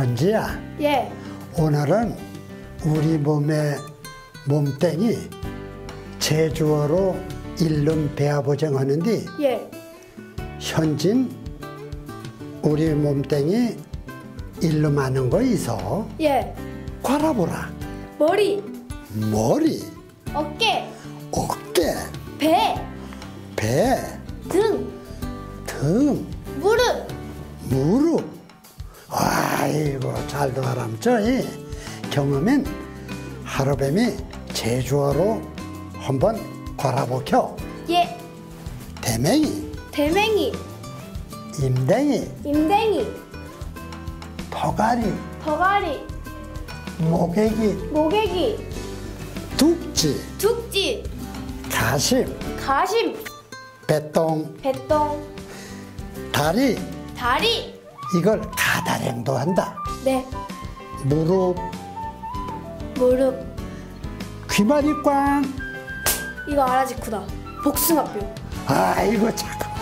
현지야, 예. 오늘은 우리 몸의 몸땡이 제주어로 일름 배아보정 하는데 예. 현진 우리 몸땡이 일름 하는 거 있어. 예. 걸어보라. 머리, 머리, 어깨, 어깨, 배, 배, 등, 등, 무릎. 무릎. 아이고 잘도 알았죠. 경험엔 하루뱀이 제주어로 한번 걸어보켜. 예. 대맹이, 대맹이, 임댕이, 임댕이, 토가리, 더가리, 모개기, 모개기, 둑지, 둑지, 가심, 가심, 배똥, 배똥, 다리. 다리. 이걸 가다랭도 한다. 네. 무릎, 무릎. 귀마리 꽝. 이거 아라지쿠다. 복숭아뼈. 아이고 잠깐만.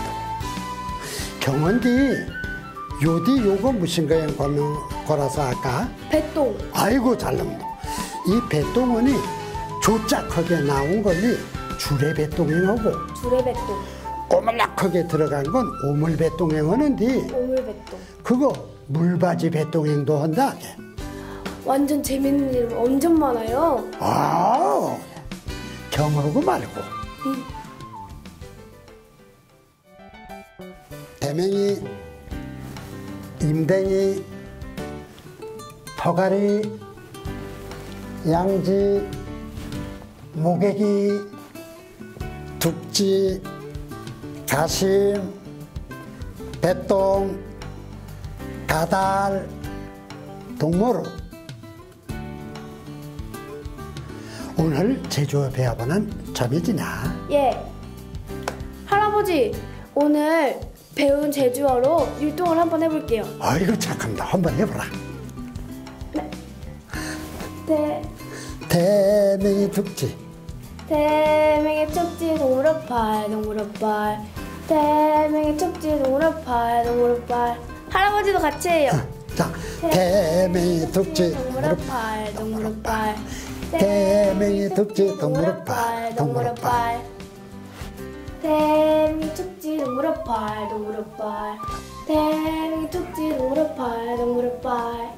경원디 요디 요거 무슨 거에 걸어서 아까? 배똥. 아이고 잘놈도. 이 배똥원이 조짝하게 나온 걸리 주례배똥행하고 주례배똥. 오물락하게 들어간 건 오물배똥행 하는데 오물배똥. 그거 물바지 배똥행도 한다. 완전 재밌는 이름 엄청 많아요. 아, 경하고 말고. 대맹이, 임댕이, 토가리, 양지, 모개기, 둑지, 가심, 배똥, 가달, 동무룩. 오늘 제주어 배워보는 점이 지나? 예. 할아버지, 오늘 배운 제주어로 율동을 한번 해볼게요. 아이고 착합니다. 한번 해보라. 네. 대맹이 둑지. 대맹이 척지 동무럭팔 동무럭팔. 대맹이 척지 동무럭팔 동무럭팔. 할아버지도 같이 해요. 자, 대맹이 둑지 동무럭팔 동무럭팔. 대맹이 둑지 동무럭팔 동무럭팔. 대맹이 툭지 동무럭팔 동무럭팔. 대맹이 툭지 동무럭팔 동무럭팔.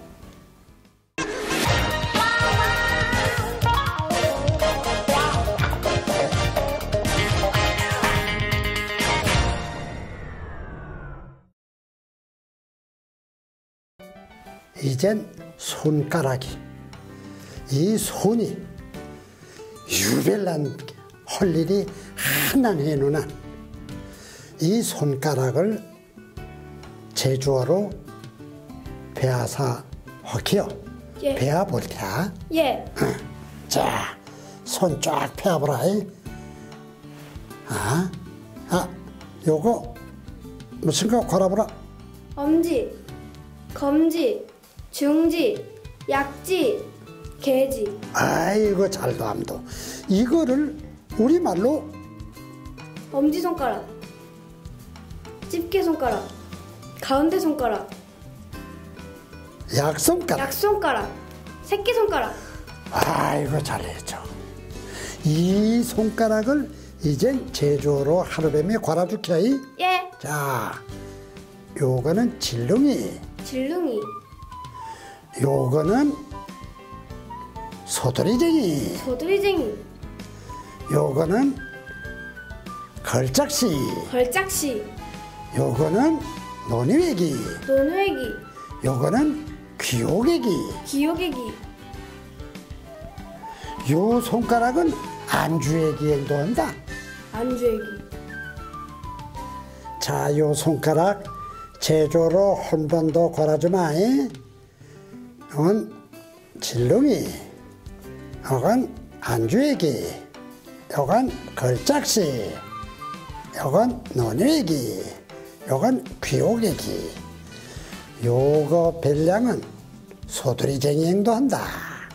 이젠 손가락이, 이 손이 유별난 할 일이 하나 해놓은 이 손가락을 제주어로 배아사 허키요. 예. 배아볼까? 예. 자, 손 쫙 펴보라. 요거 무슨 거 걸어보라. 엄지, 검지, 중지, 약지, 개지. 아이고 잘도 암도. 이거를 우리말로 엄지손가락, 집게손가락, 가운데 손가락, 약손가락. 약손가락, 새끼손가락. 아이고 잘했죠. 이 손가락을 이젠 제주어로 하루뱀이 걸어줄게. 예. 자, 요거는 질릉이, 질릉이, 요거는 소돌이쟁이, 소두리쟁이, 요거는 걸작시, 걸작시, 요거는 논이외기, 논외기, 요거는 귀요개기. 기요개기. 요 손가락은 안주애기행도 한다. 안주애기. 자, 요 손가락 제조로 한 번 더 걸어주마. 이건 질릉이, 이건 안주애기, 이건 걸작시, 이건 논외기, 이건 귀요개기. 요거 별량은 소두리쟁이 행도 한다.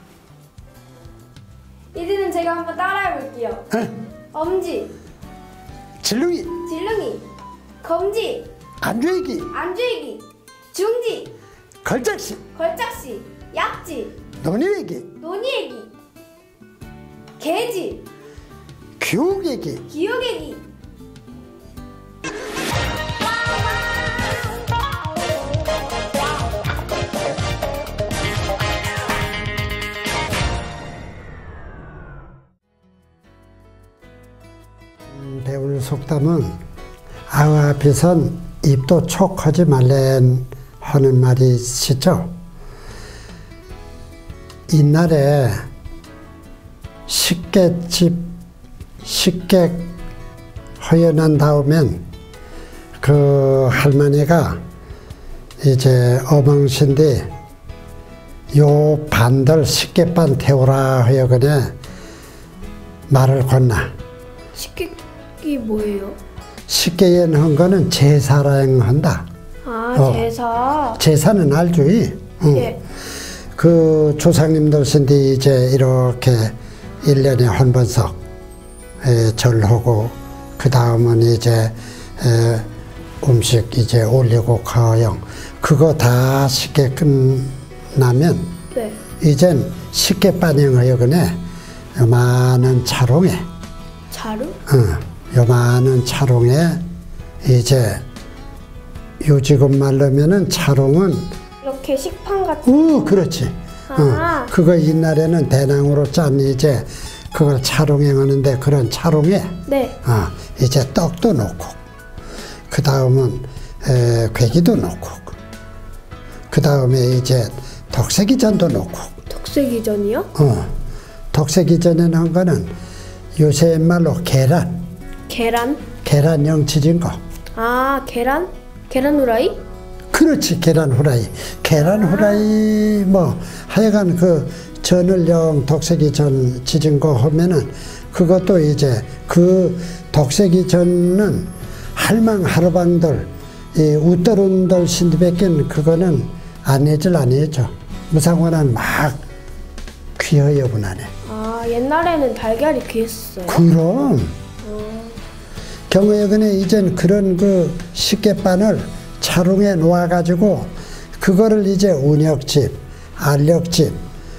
이제는 제가 한번 따라해볼게요. 엄지, 질릉이, 질릉이, 검지, 안주애기, 안주애기, 중지, 걸작시, 걸작시, 약지, 논의얘기, 논의얘기, 개지, 교육얘기, 기억얘기. 배울 속담은 아우 앞에선 입도 촉하지 말랜 하는 말이 있죠. 옛날에 식객집 식객 허연한 다음엔 그 할머니가 이제 어멍신데 요 반들 식객반 태우라 하여거네 말을 건나. 식객이 뭐예요? 식객연 한 거는 제사랑 한다. 아, 제사. 제사는 알지? 응. 예. 그 조상님들 신디 이제 이렇게 1년에 한 번씩 절하고 그 다음은 이제 음식 이제 올리고 가영 그거 다 쉽게 끝나면 네. 이젠 쉽게 반영하여그네 요만한 차롱에 자루? 요만한 차롱에 이제 요지금 말로면은 차롱은 이렇게 식판 같은. 그렇지. 아. 그거 옛날에는 대낭으로 짠 이제 그걸 차롱에 하는데 그런 차롱에 네. 이제 떡도 넣고 그 다음은 괴기도 넣고 그 다음에 이제 덕색이전도 넣고. 덕색이전이요? 덕색이전에 넣은 거는 요새 말로 계란. 계란 영치진 거. 아, 계란? 계란 후라이? 그렇지, 계란 후라이. 계란 후라이 뭐 하여간 그 전을 영 덕색이 전 지진 거 하면은 그것도 이제 그 덕색이 전은 할망 하루방들 이 웃더른들 신디밖엔 그거는 안 해줘. 무상원한 막 귀하여분하네. 아, 옛날에는 달걀이 귀했어요. 그럼 경우에는 이젠 그런 그 식객반을 차롱에 놓아가지고 그거를 이제 운역집, 알력집,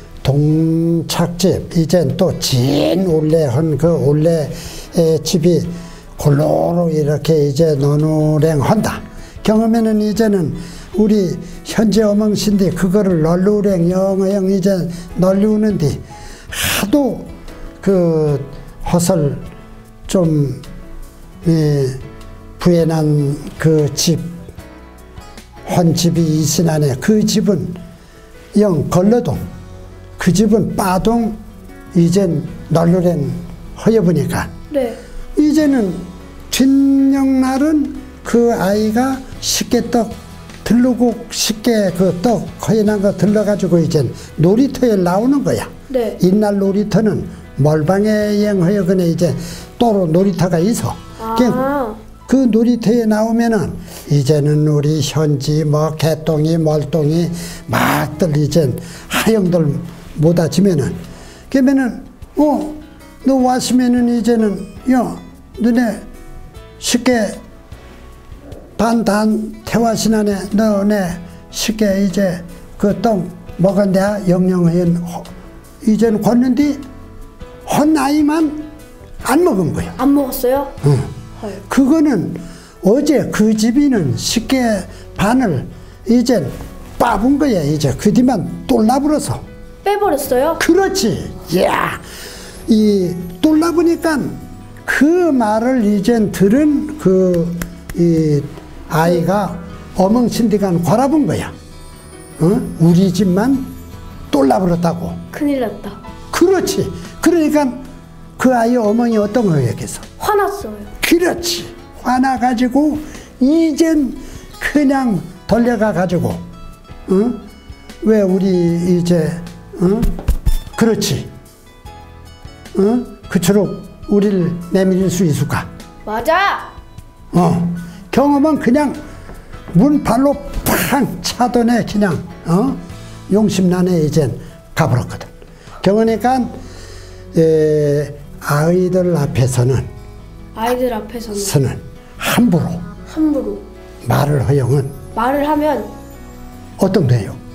동착집, 이젠 또 진 올레한 그 올레 집이 골로로 이렇게 이제 노누랭한다. 경험에는 이제는 우리 현재 어멍신데 그거를 널루랭 영어영 이제 널리우는데 하도 그 허설 좀 부연한 그 집, 헌집이 있으나네. 그 집은 영 걸러동, 그 집은 빠동, 이젠 널루랭 허여보니까. 네. 이제는 뒷영날은 그 아이가 쉽게 떡 들르고 쉽게 그 떡 허연한 거 들러가지고 이젠 놀이터에 나오는 거야. 네. 옛날 놀이터는 멀방에 영허여근에 이제 또로 놀이터가 있어. 그 놀이터에 나오면은 이제는 우리 현지 뭐 개똥이 멀똥이 막들 이젠 하영들 못아지면은 그러면은 너 왔으면은 이제는 너네 쉽게 반단 태화신안에 너네 쉽게 이제 그 떡 먹었냐 영영현 이제는 걷는데 헌 아이만 안 먹은 거야. 안 먹었어요? 그거는 어제 그 집이는 쉽게 반을 이젠 빠본 거야. 이제 그 뒤만 똘라불어서 빼버렸어요? 그렇지. 야, 이 똘라보니까 그 말을 이젠 들은 이 아이가 어멍신디간 걸어본 거야. 우리 집만 똘라불었다고. 큰일 났다. 그렇지. 그러니까 그 아이 어머니 어떤 거였겠어? 화났어요. 그렇지. 화나가지고 이젠 그냥 돌려가가지고 왜 우리 이제 그렇지. 그처럼 우리를 내밀릴 수 있을까? 맞아. 경험은 그냥 문발로 팡 차더네 그냥 용심난에 이젠 가버렸거든. 경험이니까 아이들 앞에서는 함부로 함부로 말을 하면 말을 하면 어떤 돼요?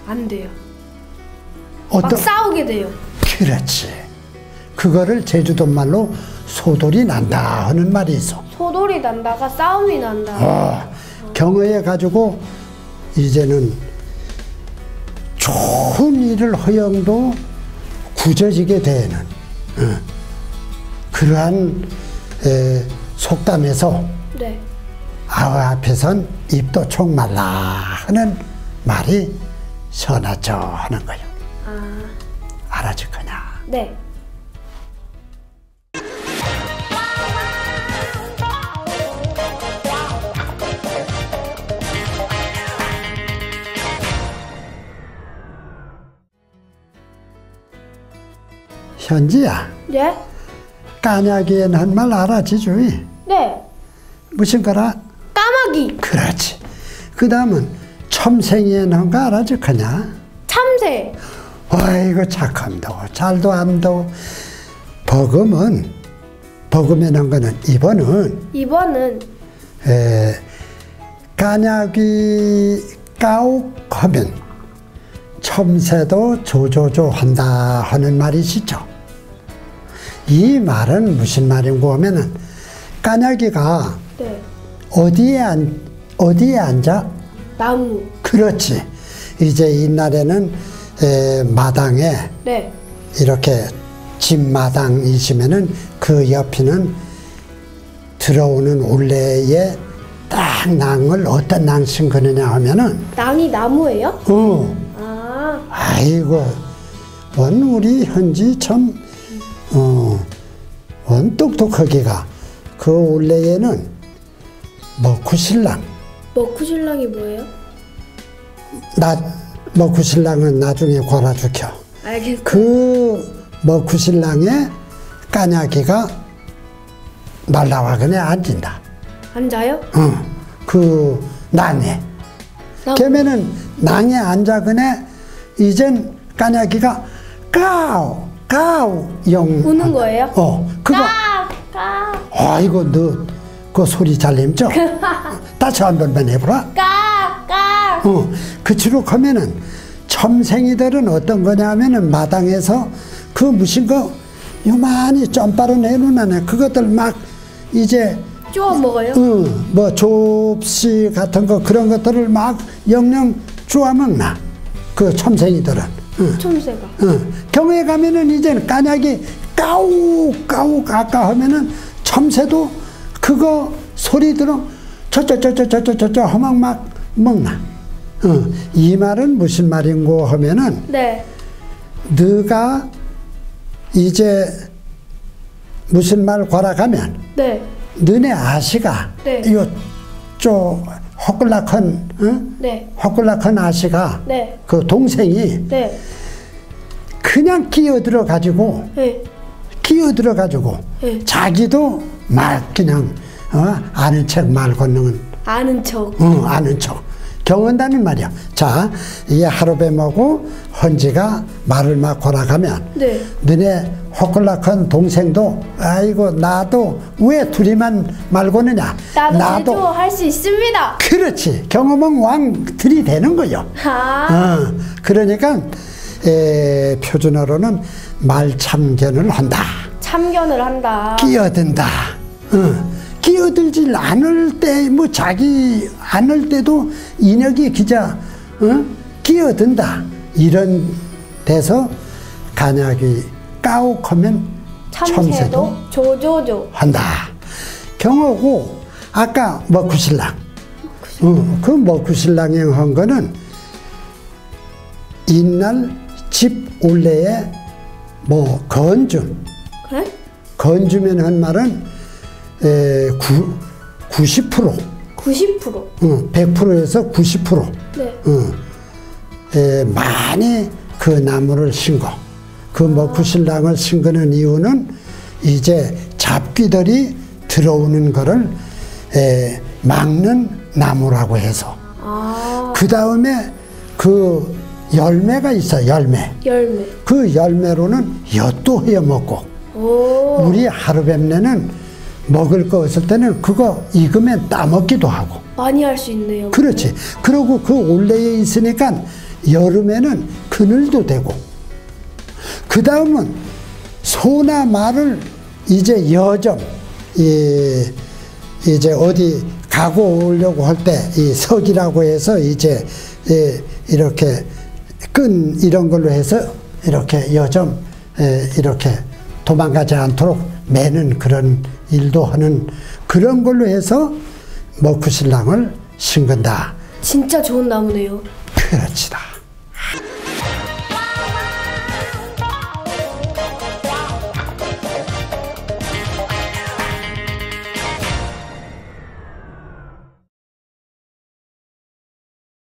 안 돼요. 어떤? 막 싸우게 돼요. 그렇지. 그거를 제주도 말로 소돌이 난다 하는 말이 있어. 소돌이 난다가 싸움이 난다. 경어에 가지고 이제는 좋은 일을 허용도 굳어지게 되는 그러한 속담에서 네. 아우 앞에선 입도 총 말라 하는 말이 선하죠 하는 거예요. 알아듣거냐? 네. 현지야, 네? 까냐기엔 한 말 알아지주이? 네. 무슨 거라? 까마귀. 그렇지. 그 다음은 첨생이엔 한 거 알아듣거냐? 참새. 아이고 착함도 잘도 암도. 버금은 버금에 한 거는 이번은 까냐귀 까옥하면 첨새도 조조조 한다 하는 말이시죠. 이 말은 무슨 말인고 하면은 까냐귀가 네. 어디에 앉아? 나무. 그렇지. 이제 옛날에는 마당에 네. 이렇게 집마당이시면은 그 옆에는 들어오는 올레에 딱 낭을 어떤 낭 심거느냐 하면은 낭이 나무예요? 아이고 우리 현지 참 똑똑하기가 그 올레에는 먹구신랑. 먹구신랑이 뭐예요? 먹구신랑은 나중에 골아죽혀. 알겠어요. 그 먹구신랑에 까냐기가 날라와 그냥 앉는다. 앉아요? 그 낭에. 그러면은 낭에 앉아 그네 이젠 까냐기가 까우 영 우는 거예요? 그거. 까. 아이고 너 그 소리 잘 냈죠? 다시 한 번만 해보라. 까. 그치로 하면은 첨생이들은 어떤 거냐 하면은 마당에서 그 무슨 거 요만히 점바로 내놓으네. 그것들 막 이제 쪼아 먹어요? 뭐 접시 같은 거 그런 것들을 막 영영 쪼아 먹나. 그 첨생이들은. 첨새가. 경우에 가면은 이제는 까냐기 까우 아까 하면은 첨새도 그거 소리 들어 저저저저저저저 하면 막 먹나. 이 말은 무슨 말인고 하면은 네. 너가 이제 무슨 말 권하가면 네. 너네 아씨가 네. 요쪽 호끌락한 네. 호끌락한 아씨가 네. 그 동생이 네. 그냥 끼어들어 가지고 네. 네. 자기도 막 그냥 아는 척 말 건너는 아는 척. 아는 척 경한다는 말이야. 자, 이 하루뱀하고 헌지가 말을 막 걸어가면 네. 너네 호끌락한 동생도 아이고 나도 왜 둘이만 말 거느냐. 나도 할 수 있습니다. 그렇지. 경험은 왕들이 되는 거요. 그러니까 표준어로는 말참견을 한다. 참견을 한다. 끼어든다. 끼어들지 않을 때, 뭐 자기 않을 때도 인혁이 기자, 끼어든다. 이런 데서 간약이 까옥하면 첨새도 조조조 한다. 경어고, 아까 먹구신랑. 그 먹구신랑이 한 거는 옛날 집 올레에 뭐 건줌. 그래? 건주면 한 말은 90%. 90%. 100%에서 90%. 네. 많이 그 나무를 심고 그 먹구신랑을 심고는 이유는 이제 잡귀들이 들어오는 거를 막는 나무라고 해서. 그 다음에 그 열매가 있어. 열매. 그 열매로는 엿도 해 먹고. 우리 하루뱀내는 먹을 거 없을 때는 그거 익으면 따먹기도 하고. 많이 할 수 있네요. 그렇지. 그리고 그 올레에 있으니까 여름에는 그늘도 되고, 그 다음은 소나 말을 이제 여점, 이제 어디 가고 오려고 할 때 이 석이라고 해서 이제 이렇게 끈 이런 걸로 해서 이렇게 여점 이렇게 도망가지 않도록 매는 그런 일도 하는 그런 걸로 해서 먹구신랑을 심근다. 진짜 좋은 나무네요. 그렇지다.